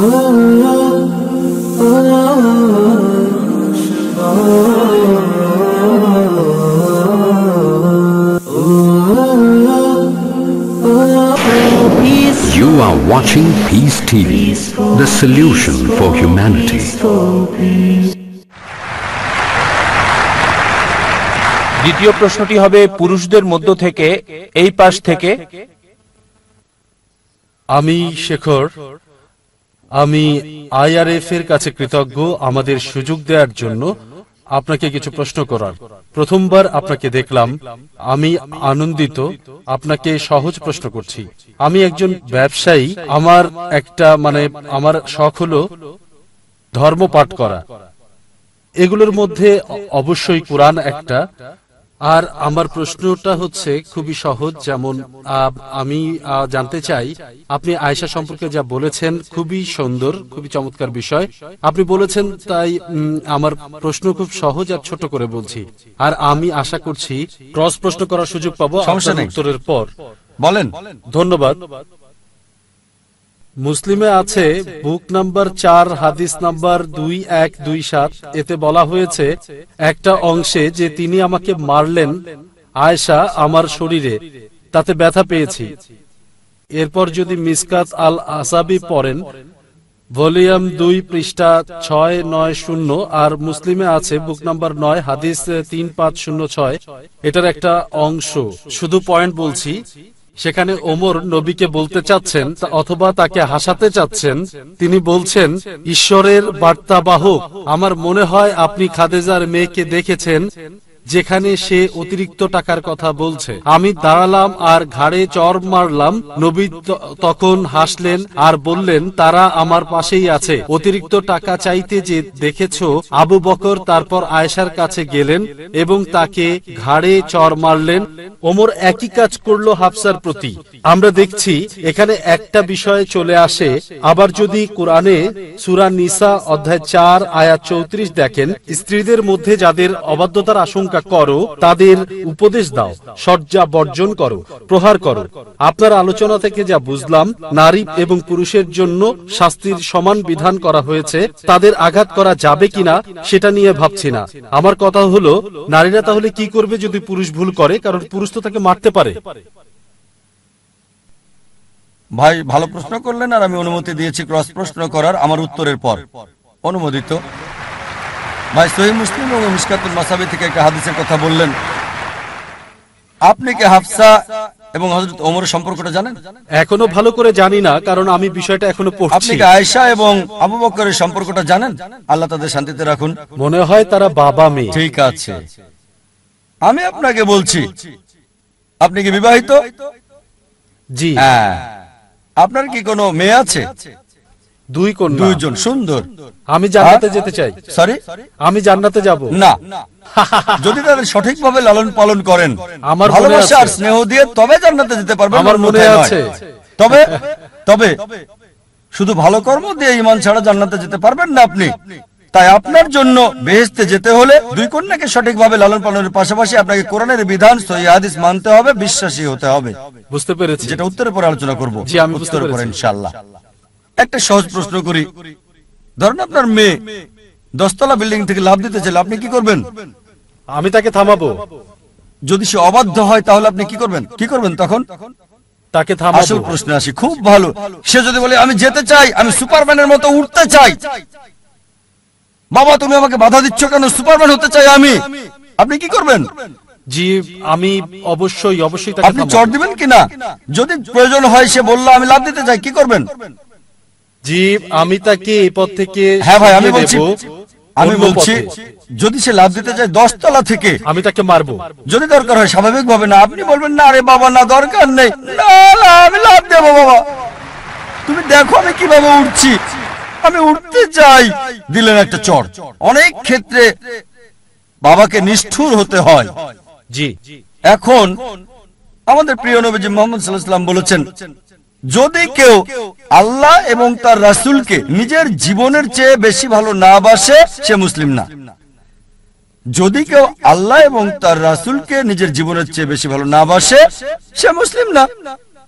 You are watching Peace TV, the solution for humanity. দ্বিতীয় প্রশ্নটি হবে পুরুষদের মধ্য থেকে, এই পাশ থেকে। আমি শেখর, আমি IRF এর কাছে কৃতজ্ঞ আমাদের সুযোগ দেওয়ার জন্য আপনাকে কিছু প্রশ্ন করার। প্রথমবার আপনাকে দেখলাম, আমি আনন্দিত। আপনাকে সহজ প্রশ্ন করছি। আমি একজন ব্যবসায়ী, আমার আমার শখ হলো ধর্ম পাঠ করা। এগুলোর মধ্যে অবশ্যই কোরআন একটা। আর আমার প্রশ্নটা হচ্ছে খুবই সহজ। যেমন আমি জানতে চাই, আপনি আয়েশা সম্পর্কে যা বলেছেন খুবই সুন্দর, খুবই চমৎকার বিষয় আপনি বলেছেন। তাই আমার প্রশ্ন খুব সহজ আর ছোট করে বলছি। আর আমি আশা করছি ক্রস প্রশ্ন করার সুযোগ পাবো উত্তরের পর। বলেন। ধন্যবাদ। মুসলিমে আছে বুক নাম্বার 4 হাদিস নাম্বার 2127, এতে বলা হয়েছে একটা অংশে যে তিনি আমাকে মারলেন আয়েশা আমার শরীরে, তাতে ব্যথা পেয়েছি। এরপর যদি মিসকাত আল আসাবি পড়েন, ভলিউম 2 পৃষ্ঠা 690, আর মুসলিমে আছে বুক নাম্বার 9 হাদিস 3506, এটার একটা অংশ। শুধু পয়েন্ট বলছি, সেখানে ওমর নবীকে বলতে চাচ্ছেন অথবা তাকে হাসাতে চাচ্ছেন। তিনি বলছেন, ঈশ্বরের বার্তাবাহক, আমার মনে হয় আপনি খাদেজার মেয়েকে দেখেছেন, যেখানে সে অতিরিক্ত টাকার কথা বলছে। আমি দাঁড়ালাম আর ঘাড়ে চড় মারলাম। নবী তখন হাসলেন আর বললেন, তারা আমার পাশেই আছে। অতিরিক্ত টাকা চাইতে যে দেখেছো আবু বকর তারপর আয়েশার কাছে গেলেন এবং তাকে ঘাড়ে চড় মারলেন। ওমর একই কাজ করলো হাফসার প্রতি। আমরা দেখছি এখানে একটা বিষয় চলে আসে। আবার যদি কোরআনে সূরা নিসা অধ্যায় 4 আয়াত 34 দেখেন, স্ত্রীদের মধ্যে যাদের অবাধ্যতার আশঙ্কা করো তাদের উপদেশ দাও, সজ্জা বর্জন করো, প্রহার করো। আপনার আলোচনা থেকে যা বুঝলাম, নারী এবং পুরুষের জন্য শাস্তির সমান বিধান করা হয়েছে। তাদের আঘাত করা যাবে কিনা সেটা নিয়ে ভাবছি না। আমার কথা হলো, নারীরা তাহলে কি করবে যদি পুরুষ ভুল করে? কারণ পুরুষ তো তাকে মারতে পারে। ভাই ভালো প্রশ্ন করলেন, আর আমি অনুমতি দিয়েছি ক্রস প্রশ্ন করার আমার উত্তরের পর। অনুমোদিত। ভাই সহিহ মুসলিম এবং মিশকাতুল মাসাবি থেকে একটা হাদিসের কথা বললেন। আপনি কি হাফসা এবং হযরত ওমরের সম্পর্কটা জানেন? এখনো ভালো করে জানি না, কারণ আমি বিষয়টা এখনো পড়ছি। আপনি কি আয়েশা এবং আবু বকরের সম্পর্কটা জানেন? আল্লাহ তাদের শান্তিতে রাখুন। মনে হয় তারা বাবা মেয়ে। ঠিক আছে, আমি আপনাকে বলছি, আপনি কি বিবাহিত? জি। আপনার কি কোনো মেয়ে আছে? দুইজন। সুন্দর। আমি জান্নাতে যেতে চাই। সরি, আমি জান্নাতে যাব না। যদি তাদের সঠিকভাবে লালন পালন করেন, আমার ভালোবাসা আর স্নেহ দিয়ে, তবে জান্নাতে যেতে পারবেন। আমার মনে আছে। তবে শুধু ভালো কর্ম দিয়ে ঈমান ছাড়া জান্নাতে যেতে পারবেন না আপনি। তাই আপনার জন্য বেহেশতে যেতে হলে দুই কন্যাকে সঠিকভাবে লালন পালনের পাশাপাশি আপনাকে কোরআনের বিধান, সহিহ হাদিস মানতে হবে, বিশ্বাসী হতে হবে। বুঝতে পেরেছি। যেটা উত্তরের পরে আলোচনা করব। জি, আমি উত্তরের পরে ইনশাআল্লাহ। একটা সহজ প্রশ্ন করি। ধরুন আপনার মেয়ে 10 তলা বিল্ডিং থেকে লাফ দিতে চাইলে আপনি কি করবেন? আমি তাকে থামাবো। যদি সে অবাধ্য হয় তাহলে আপনি কি করবেন তখন? তাকে থামাবো। আসল প্রশ্নে আসি। খুব ভালো। সে যদি বলে, আমি যেতে চাই, আমি সুপারম্যানের মতো উঠতে চাই, বাবা তুমি আমাকে বাধা দিচ্ছ কেন, সুপারম্যান হতে চাই আমি, আপনি কি করবেন? জি, আমি অবশ্যই তাকে। আপনি চড় দিবেন কিনা? যদি প্রয়োজন হয় সে বলল আমি লাফ দিতে চাই, কি করবেন? জি, আমি তাকে এই পথ থেকে। হ্যাঁ ভাই, আমি বলছি যদি সে লাফ দিতে চায় 10 তলা থেকে, আমি তাকে মারবো। যদি দরকার হয় স্বাভাবিক ভাবে না, আপনি বলবেন না আরে বাবা না, দরকার নেই, না আমি লাফ দেবো। বাবা তুমি দেখো আমি কিভাবে উঠছি, আমি উঠতে চাই, দিলেন একটা চড়। অনেক ক্ষেত্রে বাবাকে নিষ্ঠুর হতে হয়। জি। এখন আমাদের প্রিয় নবীজি মুহাম্মদ সাল্লাল্লাহু আলাইহি ওয়াসাল্লাম বলেছেন, যদি কেউ আল্লাহ এবং তার রাসূলকে নিজের জীবনের চেয়ে বেশি ভালো না বাসে, সে মুসলিম না। যদি কেউ আল্লাহ এবং তার রাসূলকে নিজের জীবনের চেয়ে বেশি ভালো না বাসে, সে মুসলিম না।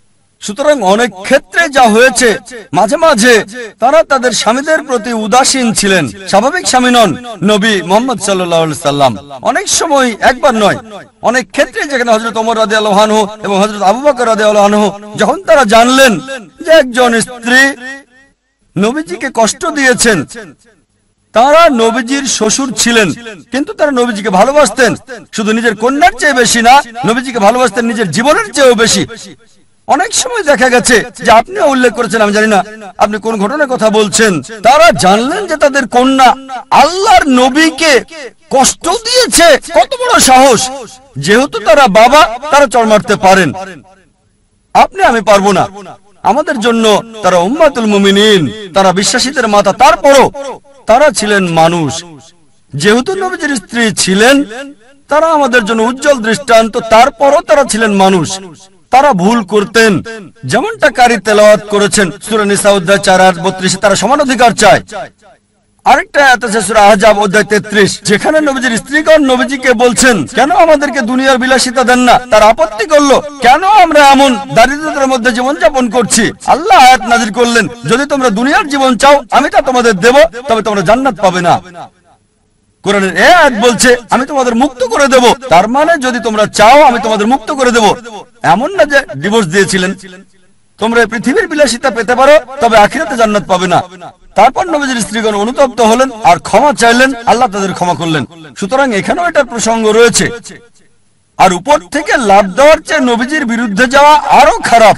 সুতরাং অনেক ক্ষেত্রে যা হয়েছে, মাঝে মাঝে তারা তাদের স্বামীদের প্রতি উদাসীন ছিলেন। স্বাভাবিক স্বামী নন নবী মুহাম্মদ সাল্লাল্লাহু আলাইহি সাল্লাম। অনেক সময়, একবার নয়, অনেক ক্ষেত্রে যেখানে হযরত ওমর রাদিয়াল্লাহু আনহু এবং হযরত আবু বকর রাদিয়াল্লাহু আনহু যখন তারা জানলেন যে একজন স্ত্রী নবীজিকে কষ্ট দিয়েছেন, তারা নবীজির শ্বশুর ছিলেন কিন্তু তারা নবীজিকে ভালোবাসতেন, শুধু নিজের কন্যার চেয়ে বেশি না, নবীজিকে ভালোবাসতেন নিজের জীবনের চেয়েও বেশি। অনেক সময় দেখা গেছে যে আপনিও উল্লেখ করেছেন, আমি জানি না আপনি কোন ঘটনার কথা বলছেন, তারা জানলেন যে তাদের কন্যা আল্লাহর নবীকে কষ্ট দিয়েছে। কত বড় সাহস! যেহেতু তারা বাবা, তারা চড় মারতে পারেন, আপনি আমি পারবো না। আমাদের জন্য তারা উম্মাতুল মুমিনিন, তারা বিশ্বাসীদের মাতা। তারপরও তারা ছিলেন মানুষ। যেহেতু নবীজির স্ত্রী ছিলেন, তারা আমাদের জন্য উজ্জ্বল দৃষ্টান্ত। তারপরও তারা ছিলেন মানুষ, তারা ভুল করতেন। যেমনটা কারি তেলাওয়াত করেছেন সূরা নিসা অধ্যায় 4:32, তারা সমান অধিকার চায়। আরেকটা আয়াত আছে সূরা আহজাব অধ্যায় 33, যেখানে নবীজির স্ত্রীগণ নবীজিকে বলছেন, কেন আমাদেরকে দুনিয়ার বিলাসিতা দেন না? তারা আপত্তি করলো, কেন আমরা এমন দারিদ্রতার মধ্যে জীবনযাপন করছি? আল্লাহ আয়াত নাযিল করলেন, যদি তোমরা দুনিয়ার জীবন চাও আমি তা তোমাদের দেব, তবে তোমরা জান্নাত পাবে না। কোরআনের এই আয়াত বলছে আমি তোমাদের মুক্ত করে দেব। তার মানে যদি তোমরা চাও আমি তোমাদের মুক্ত করে দেব। এমন না যে ডিভোর্স দিয়েছিলেন, তোমরা পৃথিবীর বিলাসিতা পেতে পারো তবে আখিরাতে জান্নাত পাবে না। তারপর নবীজির স্ত্রীগণ অনুতপ্ত হলেন আর ক্ষমা চাইলেন, আল্লাহ তাদের ক্ষমা করলেন। সুতরাং এখানেও এটার প্রসঙ্গ রয়েছে। আর উপর থেকে লাভ দেওয়ার চেয়ে নবীজির বিরুদ্ধে যাওয়া আরো খারাপ।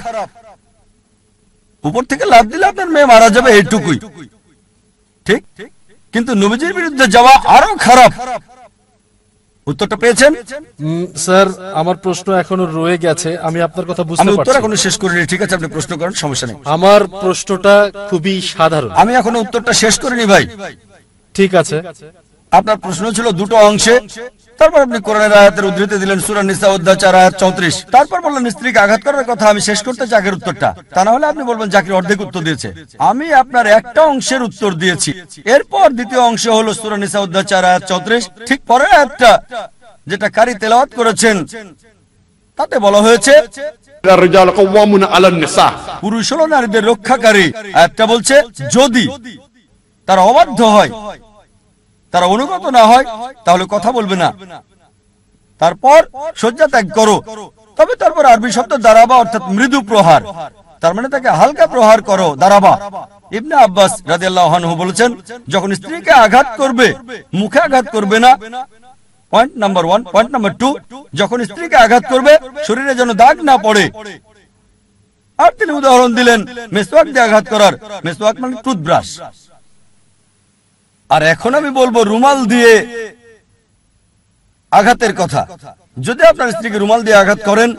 উপর থেকে লাভ দিলে আপনার মেয়ে মারা যাবে, এইটুকুই ঠিক, কিন্তু নবীজির বিরুদ্ধে যাওয়া আরো খারাপ। উত্তরটা পেয়েছেন? স্যার, আমার প্রশ্ন এখনো রয়ে গেছে, আমি আপনার কথা বুঝতে পারছি। আমি উত্তর এখনো শেষ করিনি। ঠিক আছে, আপনি প্রশ্ন করেন, সমস্যা নেই। আমার প্রশ্নটা খুবই সাধারণ। আমি এখনো উত্তরটা শেষ করিনি ভাই। ঠিক আছে। আপনার প্রশ্ন ছিল দুটো অংশে, তারপর আপনি কোরআনের আয়াতের উদ্ধৃতি দিলেন সূরা নিসা অধ্যায় 4:34, তারপর বললেন স্ত্রীকে আঘাত করার কথা। আমি শেষ করতে চাই আগের উত্তরটা, তা না হলে আপনি বলবেন জাকির অর্ধেক উত্তর দিয়েছে। আমি আপনার একটা অংশের উত্তর দিয়েছি। এরপর দ্বিতীয় অংশ হলো সূরা নিসা অধ্যায় 4:34, ঠিক পরের আয়াতটা যেটা কারি তেলাওয়াত করেছেন, তাতে বলা হয়েছে পুরুষ হলো নারীদের রক্ষাকারী। আয়াতটা বলছে যদি তারা অবাধ্য হয়, তারা অনুগত না হয়, তাহলে কথা বলবে না, তারপর শয্যা ত্যাগ করো। তবে তারপর আরবি শব্দ দারাবা, অর্থাৎ মৃদু প্রহার, তার মানে তাকে হালকা প্রহার করো, দারাবা। ইবনে আব্বাস রাদিয়াল্লাহু আনহু বলেছেন, যখন স্ত্রীকে আঘাত করবে মুখে আঘাত করবে না, পয়েন্ট নাম্বার 1। পয়েন্ট নাম্বার 2, যখন স্ত্রীকে আঘাত করবে শরীরে যেন দাগ না পড়ে। আর তিনি উদাহরণ দিলেন মেসওয়াক দিয়ে আঘাত করার। মেসওয়াক মানে টুথব্রাশ। আর এখন আমি বলবো রুমাল দিয়ে আঘাতের কথা। যদি আপনার স্ত্রীকে রুমাল দিয়ে আঘাত করেন,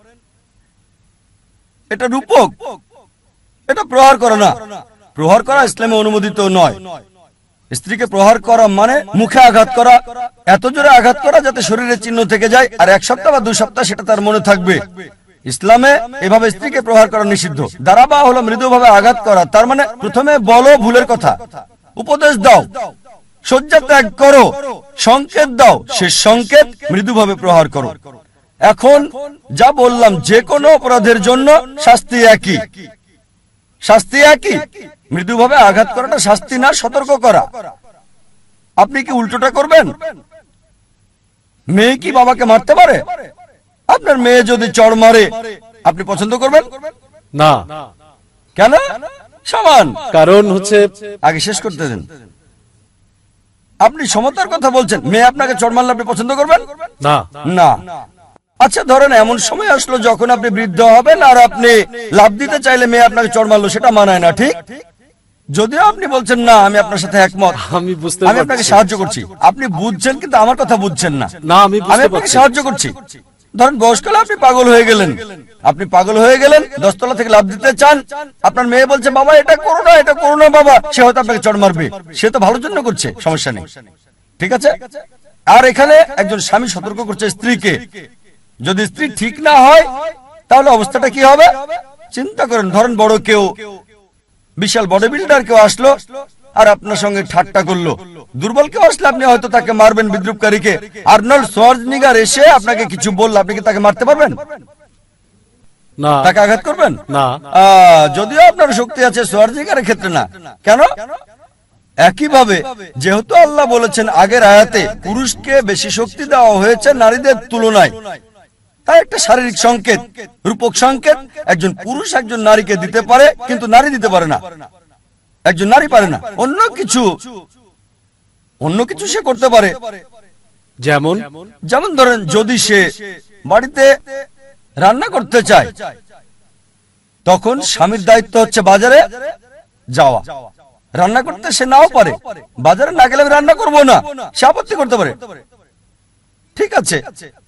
এটা রূপক, এটা প্রহার করা না। প্রহার করা ইসলামে অনুমোদিত নয়। স্ত্রীকে প্রহার করা মানে মুখে আঘাত করা, এত জোরে আঘাত করা যাতে শরীরে চিহ্ন থেকে যায়, আর 1 সপ্তাহ বা 2 সপ্তাহ সেটা তার মনে থাকবে। ইসলামে এভাবে স্ত্রীকে প্রহার করা নিষিদ্ধ। দারাবা হলো মৃদুভাবে আঘাত করা, তার মানে প্রথমে বলো ভুলের কথা, উপদেশ দাও, শয্যা ত্যাগ করো, সংকেত দাও, সে সংকেত মৃদুভাবে প্রহার করো। এখন যা বললাম, যে কোনো অপরাধের জন্য শাস্তি একই। শাস্তি একই। মৃদুভাবে আঘাত করাটা শাস্তি না, সতর্ক করা। আপনি কি উল্টোটা করবেন? মেয়ে কি বাবাকে মারতে পারে? আপনার মেয়ে যদি চড় মারে আপনি পছন্দ করবেন না। কেন? সমান কারণ হচ্ছে, আগে শেষ করতে দেন। আপনি সমতার কথা বলছেন, মেয়ে আপনাকে চড় মারলে আপনি পছন্দ করবেন না? না। আচ্ছা ধরেন এমন সময় আসলো যখন আপনি বৃদ্ধ হবেন আর আপনি লাভ দিতে চাইলে মেয়ে আপনাকে চড় মারলো, সেটা মানায় না, ঠিক? যদিও আপনি বলছেন না, আমি আপনার সাথে একমত, আমি আপনাকে সাহায্য করছি। আপনি বুঝছেন কিন্তু আমার কথা বুঝছেন না। আমি আপনাকে সাহায্য করছি। ধরেন বয়সকালে আপনি পাগল হয়ে গেলেন, 10 তলা থেকে লাভ দিতে চান, আপনার মেয়ে বলছে বাবা এটা করো না, এটা করো না বাবা, সে হয়তো আপনাকে চড় মারবে। সে তো ভালোর জন্য করছে, সমস্যা নেই, ঠিক আছে? আর এখানে একজন স্বামী সতর্ক করছে স্ত্রীকে, যদি স্ত্রী ঠিক না হয় তাহলে অবস্থাটা কি হবে চিন্তা করেন। ধরেন বড় কেউ, বিশাল বডি বিল্ডার কেউ আসলো আর আপনার সঙ্গে ঠাট্টা করলো। দুর্বল কেউ আসলে আপনি হয়তো তাকে মারবেন, বিদ্রুপকারীকে। আর্নল্ড শোয়ার্জনিগার এসে আপনাকে কিছু বলল, আপনি কি তাকে মারতে পারবেন? না। তাকে আঘাত করবেন না। যদিও আপনার শক্তি আছে সোয়ার্জিকারের ক্ষেত্রে না। কেন? একইভাবে যেহেতু আল্লাহ বলেছেন আগের আয়াতে পুরুষকে বেশি শক্তি দেওয়া হয়েছে নারীদের তুলনায়, তাই একটা শারীরিক সংকেত, রূপক সংকেত একজন পুরুষ একজন নারীকে দিতে পারে, কিন্তু নারী দিতে পারে না। একজন নারী পারে না। অন্য কিছু সে করতে পারে। যেমন ধরেন, যদি সে বাড়িতে রান্না করতে চায়, তখন স্বামীর দায়িত্ব হচ্ছে বাজারে যাওয়া। রান্না করতে সে নাও পারে, বাজারে না গেলে আমি রান্না করবো না, সে আপত্তি করতে পারে। ঠিক আছে,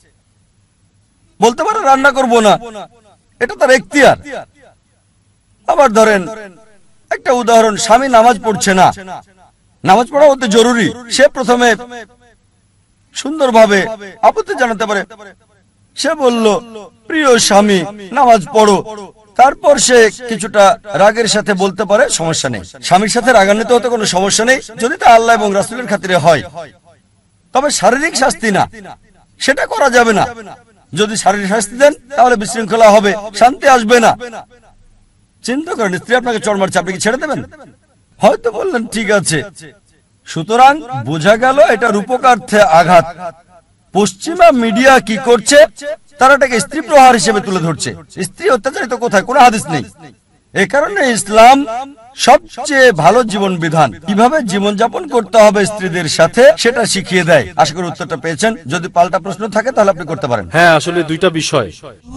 বলতে পারে রান্না করব না, এটা তার এখতিয়ার। আবার ধরেন একটা উদাহরণ, স্বামী নামাজ পড়ছে না, নামাজ পড়া অতি জরুরি, সে প্রথমে সুন্দরভাবে আপত্তি জানাতে পারে। সে বলল, প্রিয় স্বামী নামাজ পড়ো। তারপর সে কিছুটা রাগের সাথে বলতে পারে, সমস্যা নেই। স্বামীর সাথে রাগান্বিত হতে কোনো সমস্যা নেই, যদি তা আল্লাহ এবং রাসূলের খাতিরে হয়। তবে শারীরিক শাস্তি না, সেটা করা যাবে না। যদি শারীরিক শাস্তি দেন তাহলে বিশৃঙ্খলা হবে, শান্তি আসবে না। চিন্তা করেন, স্ত্রী আপনাকে চড় মারছে, আপনি কি ছেড়ে দেবেন? হয়তো বললেন ঠিক আছে। সুতরাং বোঝা গেল এটা রূপকার্থে আঘাত। পশ্চিমা মিডিয়া কি করছে, তারা এটাকে স্ত্রী প্রহার হিসেবে তুলে ধরছে। স্ত্রী অত্যাচারিত কোথায়? কোনো হাদিস নেই। এ কারণে ইসলাম সবচেয়ে ভালো জীবন বিধান, কিভাবে জীবন যাপন করতে হবে স্ত্রীদের সাথে, সেটা শিখিয়ে দেয়। আশা করি উত্তরটা পেয়েছেন। যদি পাল্টা প্রশ্ন থাকে তাহলে আপনি করতে পারেন। হ্যাঁ, আসলে দুইটা বিষয়।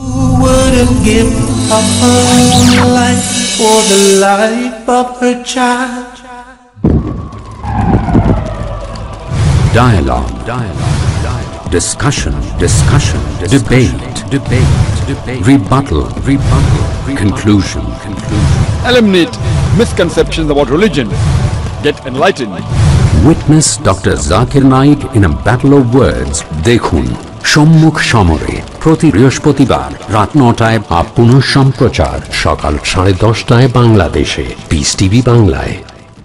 Dialogue. Discussion. Debate. Rebuttal. Conclusion. Eliminate misconceptions about religion. Get enlightened. Witness Dr. Zakir Naik in a battle of words. দেখুন সম্মুখ সমরে প্রতি বৃহস্পতিবার রাত 9টায় বা পুনঃ সম্প্রচার সকাল 10:30টায় বাংলাদেশে পিস টিভি বাংলায়।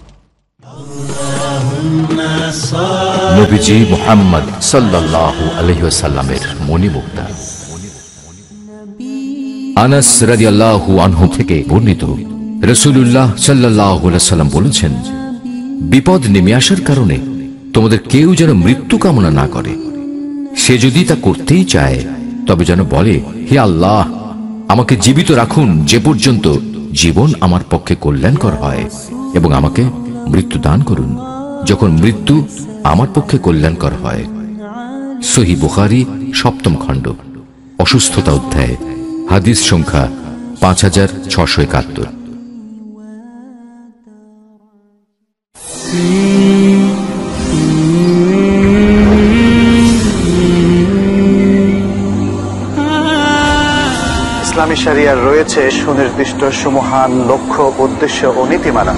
নবীজি মুহাম্মদ সাল্লাল্লাহু আলাইহি ওয়াসাল্লামের মণিমুক্তা। আনাস রাদিয়াল্লাহু আনহু থেকে বর্ণিত, রাসূলুল্লাহ সাল্লাল্লাহু আলাইহি ওয়াসাল্লাম বলেছেন, বিপদ নেমে আসার কারণে তোমাদের কেউ যেন মৃত্যু কামনা না করে। সে যদি তা করতেই চায় তবে যেন বলে, হে আল্লাহ, আমাকে জীবিত রাখুন যে পর্যন্ত জীবন আমার পক্ষে কল্যাণকর হয়, এবং আমাকে মৃত্যু দান করুন যখন মৃত্যু আমার পক্ষে কল্যাণকর হয়। সহিহ বুখারী 7ম খণ্ড, অসুস্থতা অধ্যায়, হাদিস সংখ্যা 5671। ইসলামী শরিয়ার রয়েছে সুনির্দিষ্ট সুমহান লক্ষ্য, উদ্দেশ্য ও নীতিমালা।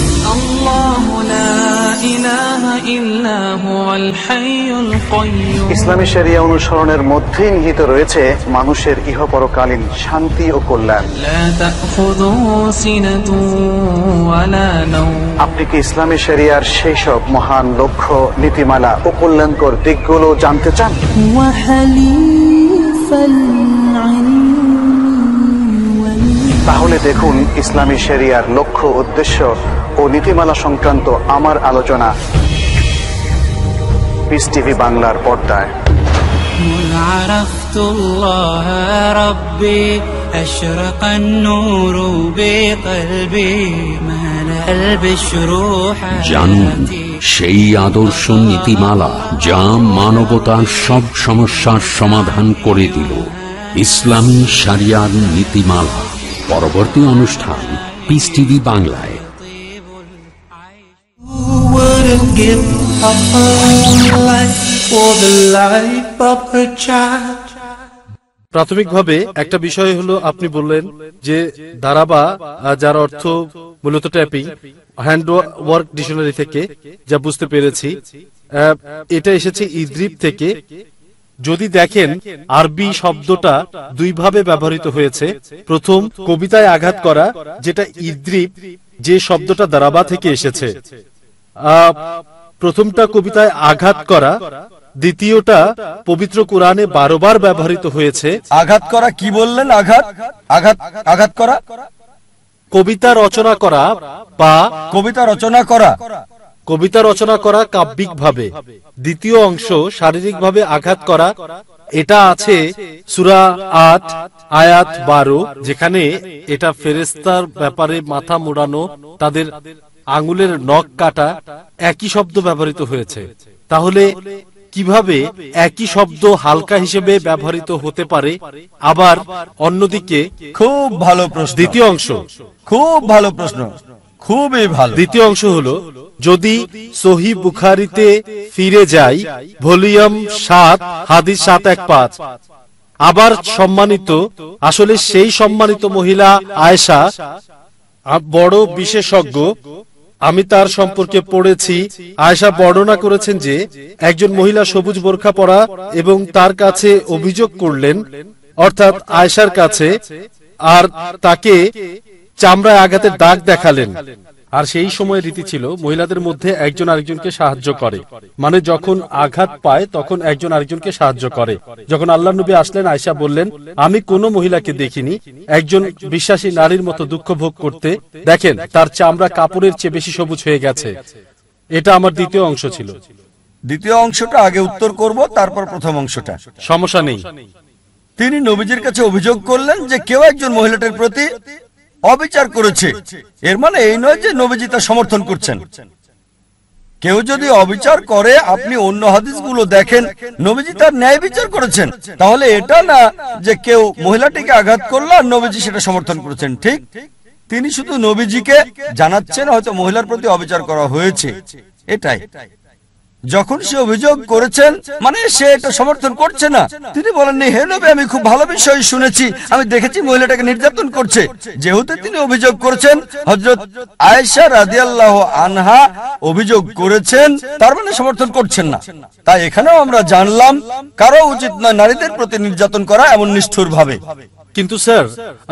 ইসলামী শরিয়া অনুসরণের মধ্যেই নিহিত রয়েছে মানুষের ইহপরকালীন শান্তি ও কল্যাণ। আপনি কি ইসলামী শরিয়ার সেই সব মহান লক্ষ্য, নীতিমালা ও কল্যাণকর দিকগুলো জানতে চান? তাহলে দেখুন ইসলামী শরিয়ার লক্ষ্য, উদ্দেশ্য ও নীতিমালা সংক্রান্ত আমার আলোচনা পিস টিভি বাংলার পর্দায়। জানুন সেই আদর্শ নীতিমালা যা মানবতার সব সমস্যার সমাধান করে দিল। ইসলামী শরিয়ার নীতিমালা। পরবর্তী অনুষ্ঠান পিস টিভি বাংলায়। প্রাথমিকভাবে একটা বিষয় হলো, আপনি বললেন যে দারাবা, যার অর্থ মূলত ট্যাপিং, হ্যান্ড ওয়ার্ক ডিকশনারি থেকে যা বুঝতে পেরেছি, এটা এসেছে ইদ্রিব থেকে। যদি দেখেন আরবি শব্দটা দুইভাবে ব্যবহৃত হয়েছে। প্রথম, কবিতায় আঘাত করা, যেটা ইদ্রিব, যে শব্দটা দারাবা থেকে এসেছে। প্রথমটা কবিতায় আঘাত করা, দ্বিতীয়টা পবিত্র কোরআনে 12 বার ব্যবহৃত হয়েছে। আঘাত করা কি বললেন? আঘাত আঘাত আঘাত করা, কবিতা রচনা করা বা কবিতা রচনা করা, কবিতা রচনা করা কাব্যিক ভাবে। দ্বিতীয় অংশ শারীরিকভাবে আঘাত করা, এটা আছে সূরা 8 আয়াত 12, যেখানে এটা ফেরেশতার ব্যাপারে মাথা মোড়ানো, তাদের আঙ্গুলের নখ কাটা, একই শব্দ ব্যবহৃত হয়েছে। তাহলে কিভাবে একই শব্দ হালকা হিসেবে ব্যবহৃত হতে পারে? আবার অন্যদিকে খুব ভালো প্রশ্ন। দ্বিতীয় অংশ, খুব ভালো প্রশ্ন, খুবই ভালো। দ্বিতীয় অংশ হলো, যদি সহিহ বুখারীতে ফিরে যাই, ভলিউম 7 হাদিস 715, আবার সম্মানিত, আসলে সেই সম্মানিত মহিলা আয়েশা বড় বিশেষজ্ঞ, আমি তার সম্পর্কে পড়েছি। আয়েশা বর্ণনা করেছেন যে একজন মহিলা সবুজ বোরখা পরা এবং তার কাছে অভিযোগ করলেন, অর্থাৎ আয়েশার কাছে, আর তাকে চামড়ায় আঘাতের দাগ দেখালেন। আর সেই সময় রীতি ছিল মহিলাদের মধ্যে একজন আরেকজনকে সাহায্য করে, মানে যখন আঘাত পায় তখন একজন আরেকজনকে সাহায্য করে। যখন আল্লাহ নবী আসলেন, আয়েশা বললেন, আমি কোনো মহিলাকে দেখিনি একজন বিশ্বাসী নারীর মতো দুঃখ ভোগ করতে। দেখেন, তার চামড়া কাপড়ের চেয়ে বেশি সবুজ হয়ে গেছে। এটা আমার দ্বিতীয় অংশ ছিল। দ্বিতীয় অংশটা আগে উত্তর করব, তারপর প্রথম অংশটা। সমস্যা নেই। তিনি নবীজির কাছে অভিযোগ করলেন যে কেউ একজন মহিলাটির প্রতি অবিচার করেছে। এর মানে এই নয় যে নবীজি তা সমর্থন করছেন। কেউ যদি অবিচার করে, আপনি অন্য হাদিসগুলো দেখেন, নবীজি তার ন্যায় বিচার করেছেন। তাহলে এটা না যে কেউ মহিলাটিকে আঘাত করলো আর নবীজি সেটা সমর্থন করেছেন। ঠিক, তিনি শুধু নবীজিকে জানাচ্ছেন হয়তো মহিলার প্রতি অবিচার করা হয়েছে, এটাই। যখন সে অভিযোগ করেছেন, মানে সে এটা সমর্থন করছে না। তিনি বলেননি, হে নবী, আমি খুব ভালো বিষয় শুনেছি, আমি দেখেছি মহিলাটাকে নির্যাতন করছে। যেহেতু তিনি অভিযোগ করেছেন, হযরত আয়েশা রাদিয়াল্লাহু আনহা অভিযোগ করেছেন, তার মানে সমর্থন করছেন না। তাই এখানেও আমরা জানলাম কারো উচিত নয় নারীদের প্রতি নির্যাতন করা এমন নিষ্ঠুর ভাবে। কিন্তু স্যার,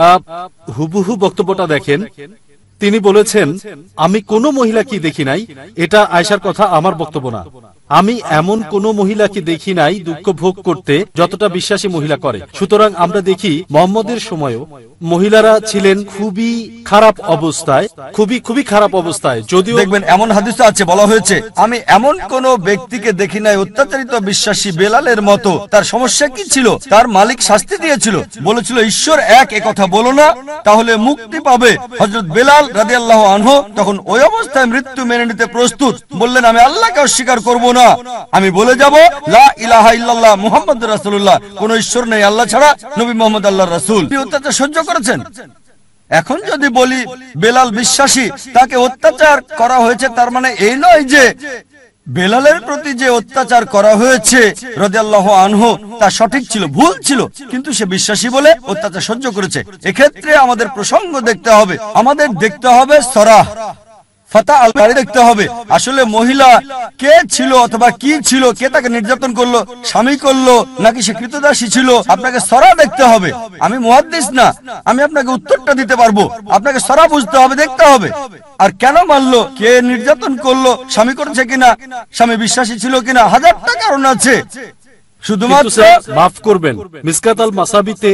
হুবহু বক্তব্যটা দেখেন। তিনি বলেছেন, আমি কোনো মহিলাকে দেখি নাই। এটা আয়েশার কথা, আমার বক্তব্য না। আমি এমন কোন মহিলাকে দেখি নাই দুঃখ ভোগ করতে যতটা বিশ্বাসী মহিলা করে। সুতরাং আমরা দেখি মুহাম্মদের সময়ও মহিলারা ছিলেন খুবই খারাপ অবস্থায়, খুবই খারাপ অবস্থায়। যদিও দেখবেন এমন হাদিস আছে, বলা হয়েছে, আমি এমন কোন ব্যক্তিকে দেখি নাই অত্যাচারিত বিশ্বাসী বেলালের মতো। তার সমস্যা কি ছিল? তার মালিক শাস্তি দিয়েছিল, বলেছিল ঈশ্বর এক, এ কথা বলো না, তাহলে মুক্তি পাবে। হযরত বেলাল রাদিয়াল্লাহু আনহু তখন ওই অবস্থায় মৃত্যু মেনে নিতে প্রস্তুত। বললেন, আমি আল্লাহকে অস্বীকার করব না, আমি বলে যাব লা ইলাহা ইল্লাল্লাহ মুহাম্মাদুর রাসূলুল্লাহ, কোন ঈশ্বর নেই আল্লাহ ছাড়া, নবী মুহাম্মদ আল্লাহর রাসূল। তিনি অত্যাচার সহ্য করেছেন। এখন যদি বলি বেলাল বিশ্বাসী, তাকে অত্যাচার করা হয়েছে, তার মানে এই নয় যে বেলালের প্রতি যে অত্যাচার করা হয়েছে রাদিয়াল্লাহু আনহু তা সঠিক ছিল, ভুল ছিল, কিন্তু সে বিশ্বাসী বলে অত্যাচার সহ্য করেছে। এক্ষেত্রে আমাদের প্রসঙ্গ দেখতে হবে, আমাদের দেখতে হবে সরাহ ফাতা আল-বারি দেখতে হবে। আসলে মহিলা কে ছিল অথবা কি ছিল, কে তাকে নির্যাতন করলো, স্বামী করলো নাকি সে কৃতদাসী ছিল, আপনাকে সরা দেখতে হবে। আমি মুহাদ্দিস না, আমি আপনাকে উত্তরটা দিতে পারবো। আপনাকে সরা বুঝতে হবে, দেখতে হবে। আর কেন মারলো, কে নির্যাতন করলো, স্বামী করেছে কিনা, স্বামী বিশ্বাসী ছিল কিনা, হাজারটা কারণ আছে। শুধুমাত্র মাফ করবেন, মিসকাত আল মাসাবিতে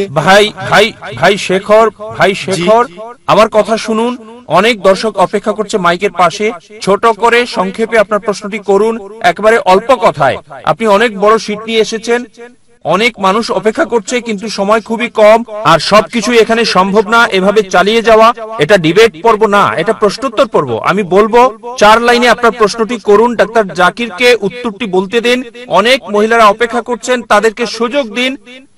ভাই শেখর, আমার কথা শুনুন। অনেক দর্শক অপেক্ষা করছে মাইকের পাশে। ছোট করে সংক্ষেপে আপনার প্রশ্নটি করুন, একেবারে অল্প কথায়। আপনি অনেক বড় শীট নিয়ে এসেছেন, অনেক মানুষ অপেক্ষা করছে, কিন্তু সময় খুবই কম, আর সবকিছু এখানে সম্ভব না এভাবে চালিয়ে যাওয়া। এটা ডিবেট পর্ব না, এটা প্রশ্নোত্তর পর্ব। আমি বলবো 4 লাইনে আপনার প্রশ্নটি করুন, ডাক্তার জাকিরকে উত্তরটি বলতে দিন। অনেক মহিলারা অপেক্ষা করছেন, তাদেরকে সুযোগ দিন।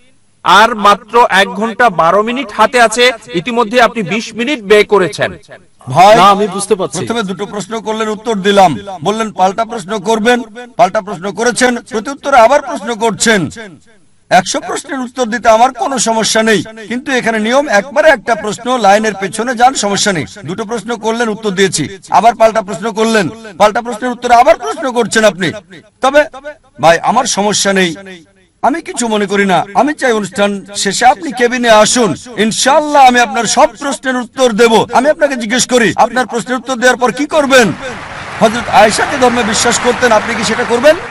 আর মাত্র 1 ঘন্টা 12 মিনিট হাতে আছে, ইতিমধ্যে আপনি 20 মিনিট ব্যয় করেছেন। ভাই, আমি বুঝতে পারছি। প্রথমে দুটো প্রশ্ন করলেন, উত্তর দিলাম, বললেন পাল্টা প্রশ্ন করবেন, পাল্টা প্রশ্ন করেছেন, প্রতি উত্তরে আবার প্রশ্ন করছেন। 100 প্রশ্নের উত্তর দিতে আমার কোনো সমস্যা নেই, কিন্তু এখানে নিয়ম একবারে একটা প্রশ্ন, লাইনের পেছনে যান, সমস্যা নেই। দুটো প্রশ্ন করলেন, উত্তর দিয়েছি, আবার পাল্টা প্রশ্ন করলেন, পাল্টা প্রশ্নের উত্তরে আবার প্রশ্ন করছেন আপনি। তবে ভাই, আমার সমস্যা নেই, আমি কিছু মনে করি না। আমি চাই অনুষ্ঠান শেষে আপনি কেবিনে আসুন, ইনশাআল্লাহ আমি আপনার সব প্রশ্নের উত্তর দেব। আমি আপনাকে জিজ্ঞেস করি, আপনার প্রশ্নের উত্তর দেওয়ার পর কি করবেন? হযরত আয়েশাকে ধর্মে বিশ্বাস করতেন, আপনি কি সেটা করবেন?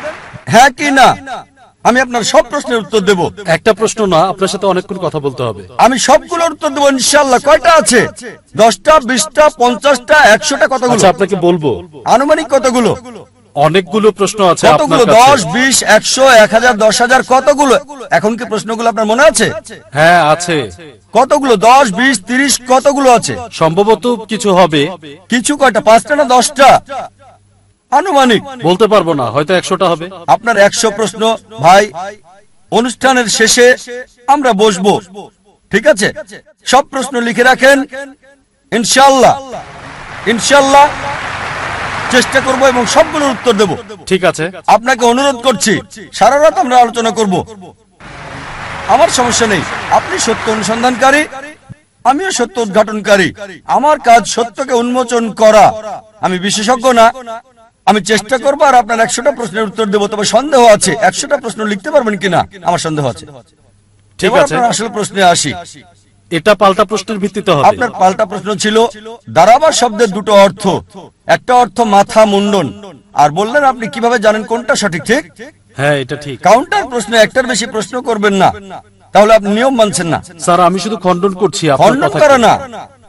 হ্যাঁ কি না? আমি আপনার সব প্রশ্নের উত্তর দেব। একটা প্রশ্ন না, আপনার সাথে অনেকক্ষণ কথা বলতে হবে। আমি সবগুলোর উত্তর দেবো ইনশাআল্লাহ। কয়টা আছে? 10টা, 20টা, 50টা, 100টা? কতগুলো? আচ্ছা, আপনাকে বলবো। আনুমানিক কতগুলো? অনেকগুলো প্রশ্ন আছে। কতগুলো? 10, 20, 100, 1000, 10,000? কতগুলো? এখন কি প্রশ্নগুলো আপনার মনে আছে? হ্যাঁ আছে। কতগুলো? 10, 20, 30? কতগুলো আছে? সম্ভবত কিছু হবে। কিছু কয়টা? 5টা না 10টা? আনুমানিক বলতে পারবো না, হয়তো 100টা হবে। আপনার 100 প্রশ্ন। ভাই, অনুষ্ঠানের শেষে আমরা বসবো, ঠিক আছে? সব প্রশ্ন লিখে রাখেন। ইনশাআল্লাহ ইনশাআল্লাহ চেষ্টা করব এবং সবগুলোর উত্তর দেব। ঠিক আছে। আপনাকে অনুরোধ করছি, সারা রাত আমরা আলোচনা করব। আমার সমস্যা নেই। আপনি সত্য অনুসন্ধানকারী, আমিও সত্য উদ্ঘাটনকারী। আমার কাজ সত্যকে উন্মোচন করা। আমি বিশেষজ্ঞ না। আমি চেষ্টা করবো আর আপনার 100টা প্রশ্নের উত্তর দেবো। তবে সন্দেহ আছে 100টা প্রশ্ন লিখতে পারবেন কিনা, আমার সন্দেহ আছে। ঠিক আছে, আপনার আসল প্রশ্নে আসি। এটা পাল্টা প্রশ্নের ভিত্তিতে হবে। আপনার পাল্টা প্রশ্ন ছিল দারাবা শব্দের দুটো অর্থ। একটা অর্থ মাথা মুন্ডন, আর বললেন আপনি কিভাবে জানেন কোনটা সঠিক। ঠিক? হ্যাঁ, এটা ঠিক। কাউন্টার প্রশ্ন একটার বেশি প্রশ্ন করবেন না, তাহলে আপনি নিয়ম মানছেন না। স্যার, আমি শুধু খণ্ডন করছি। খণ্ডন করে না,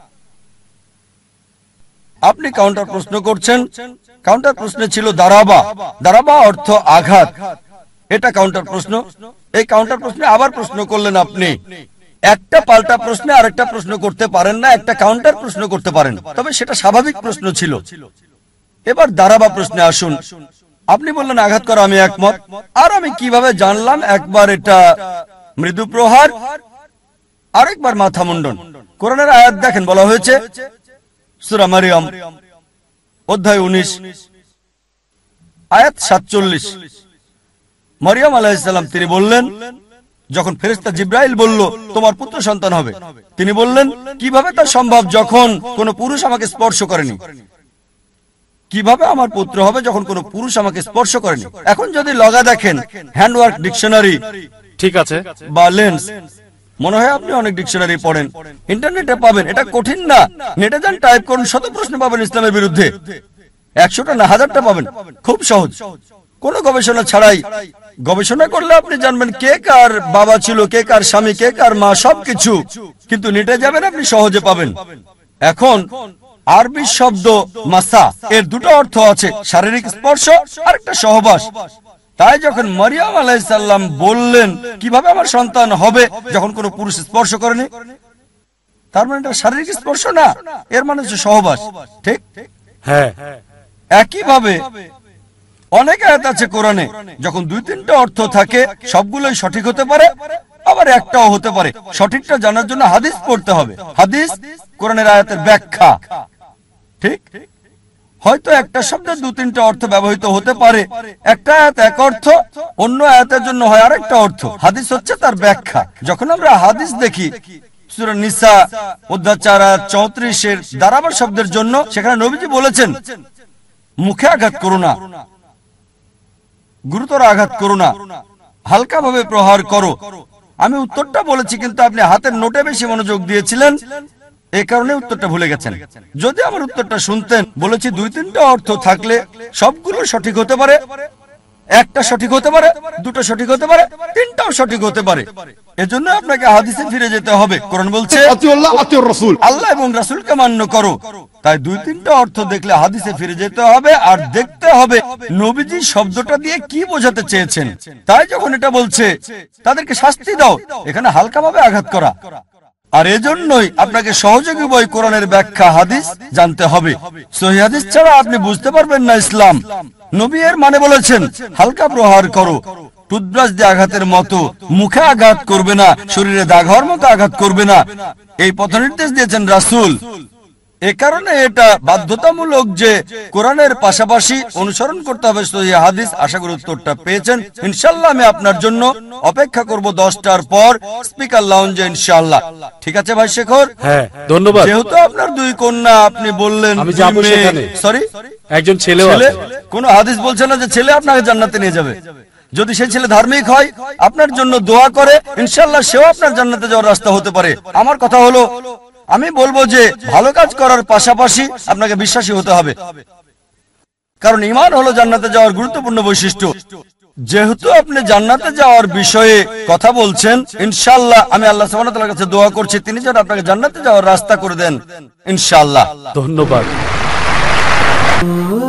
আপনি কাউন্টার প্রশ্ন করছেন। কাউন্টার প্রশ্নে ছিল দারাবা। দারাবা অর্থ আঘাত। এটা কাউন্টার প্রশ্ন। এই কাউন্টার প্রশ্নে আবার প্রশ্ন করলেন আপনি। একটা পাল্টা প্রশ্নে আরেকটা প্রশ্ন করতে পারেন না, একটা কাউন্টার প্রশ্ন করতে পারেন, তবে সেটা স্বাভাবিক প্রশ্ন ছিল। এবার দারাবা প্রশ্নে আসুন। আপনি বললেন আঘাত করা, আমি একমত। আর আমি কিভাবে জানলাম? একবার এটা মৃদু প্রহার, আরেকবার মাথা মুন্ডন। কোরআনের আয়াত দেখেন, বলা হয়েছে সূরা মারিয়াম অধ্যায় 19 আয়াত 47। মারিয়াম আলাইহিস সালাম তিনি বললেন, যখন ফেরেশতা জিবরাইল বলল তোমার পুত্র সন্তান হবে, তিনি বললেন কিভাবে তা সম্ভব যখন কোনো পুরুষ আমাকে স্পর্শ করেনি? কিভাবে আমার পুত্র হবে যখন কোনো পুরুষ আমাকে স্পর্শ করেনি? এখন যদি লগা দেখেন, হ্যান্ডওয়ার্ক ডিকশনারি, ঠিক আছে, বা লেন্স, মনে হয় আপনি অনেক ডিকশনারি পড়েন, ইন্টারনেটে পাবেন। এটা কঠিন না, নেটে যান, টাইপ করুন, শত প্রশ্ন পাবেন ইসলামের বিরুদ্ধে। 100টা না 1000টা পাবেন, খুব সহজ, কোনো গবেষণা ছাড়াই। গবেষণা করলে আপনি জানবেন কে কার বাবা ছিল, কে কার স্বামী, কে কার মা, সবকিছু। কিন্তু নেটে যাবেন, আপনি সহজে পাবেন। এখন আরবি শব্দ মাসা, এর দুটো অর্থ আছে, শারীরিক স্পর্শ আর একটা সহবাস। তাই যখন মারিয়াম আলাইহিস সালাম বললেন কিভাবে আমার সন্তান হবে যখন কোনো পুরুষ স্পর্শ করেনি, তার মানে এটা শারীরিক স্পর্শ না, এর মানে হচ্ছে সহবাস। ঠিক? হ্যাঁ। একইভাবে অনেক আয়াত আছে কোরআনে, যখন 2-3টা অর্থ থাকে সবগুলোই সঠিক হতে পারে, আবার একটাও হতে পারে। সঠিকটা জানার জন্য হাদিস পড়তে হবে। হাদিস কোরআনের আয়াতের ব্যাখ্যা। ঠিক? হয়তো একটা শব্দের 2-3টা অর্থ ব্যবহৃত হতে পারে, একটা আয়াত এক অর্থ, অন্য আয়াতের জন্য হয় আরেকটা অর্থ। হাদিস হচ্ছে তার ব্যাখ্যা। যখন আমরা হাদিস দেখি সূরা নিসা অধ্যায় 4 আয়াত 34-এর দারাবা শব্দের জন্য, সেখানে নবীজি বলেছেন মুখে আঘাত করো না, গুরুতর আঘাত করো না, হালকা ভাবে প্রহার করো। আমি উত্তরটা বলেছি, কিন্তু আপনি হাতের নোটে বেশি মনোযোগ দিয়েছিলেন, এই কারণে উত্তরটা ভুলে গেছেন। যদি আমার উত্তরটা শুনতেন, বলেছি 2-3টা অর্থ থাকলে সবগুলো সঠিক হতে পারে, একটা সঠিক হতে পারে, দুটো সঠিক হতে পারে, তিনটাও সঠিক হতে পারে। এজন্য আপনাকে হাদিসে ফিরে যেতে হবে। কোরআন বলছে আল্লাহ এবং রাসূলকে মান্য করো। তাই 2-3টা অর্থ দেখলে হাদিসে ফিরে যেতে হবে আর দেখতে হবে নবীজি শব্দটা দিয়ে কি বোঝাতে চেয়েছেন। তাই যখন এটা বলছে তাদেরকে শাস্তি দাও, এখানে হালকাভাবে আঘাত করা। আর এজন্যই আপনাকে সহযোগী বই কোরআনের ব্যাখ্যা হাদিস জানতে হবে। সহিহ হাদিস ছাড়া আপনি বুঝতে পারবেন না ইসলাম। নবী এর মানে বলেছেন হালকা প্রহার করো, টুথব্রাশ দিয়ে আঘাতের মতো, মুখে আঘাত করবে না, শরীরে দাগ হওয়ার মতো আঘাত করবে না, এই পথ নির্দেশ দিয়েছেন রাসূল। এ কারণে এটা বাধ্যতামূলক যে কোরআনের পাশাপাশি অনুসরণ করতে হবে সহিহ হাদিস। আশা করি উত্তরটা পেয়েছেন। ইনশাআল্লাহ আমি আপনার জন্য অপেক্ষা করব 10টার পর স্পিকার লাউঞ্জে, ইনশাআল্লাহ। ঠিক আছে ভাই শেখর? হ্যাঁ, ধন্যবাদ। যেহেতু আপনার 2 কন্যা, আপনি বললেন আমি যাব সেখানে। সরি, একজন ছেলেও আছে। কোন হাদিস বলছে না যে ছেলে আপনাকে জান্নাতে নিয়ে যাবে। যদি সেই ছেলে ধার্মিক হয়, আপনার জন্য দোয়া করে, ইনশাআল্লাহ সেও আপনার জান্নাতে যাওয়ার রাস্তা হতে পারে। আমার কথা হলো, আমি বলবো যে ভালো কাজ করার পাশাপাশি আপনাকে বিশ্বাসী হতে হবে, কারণ ঈমান হলো জান্নাতে যাওয়ার গুরুত্বপূর্ণ বৈশিষ্ট্য। যেহেতু আপনি জান্নাতে যাওয়ার বিষয়ে কথা বলছেন, ইনশাআল্লাহ আমি আল্লাহ সুবহানাহু ওয়া তাআলার কাছে দোয়া করছি তিনি যেন আপনাকে জান্নাতে যাওয়ার রাস্তা করে দেন ইনশাআল্লাহ। ধন্যবাদ।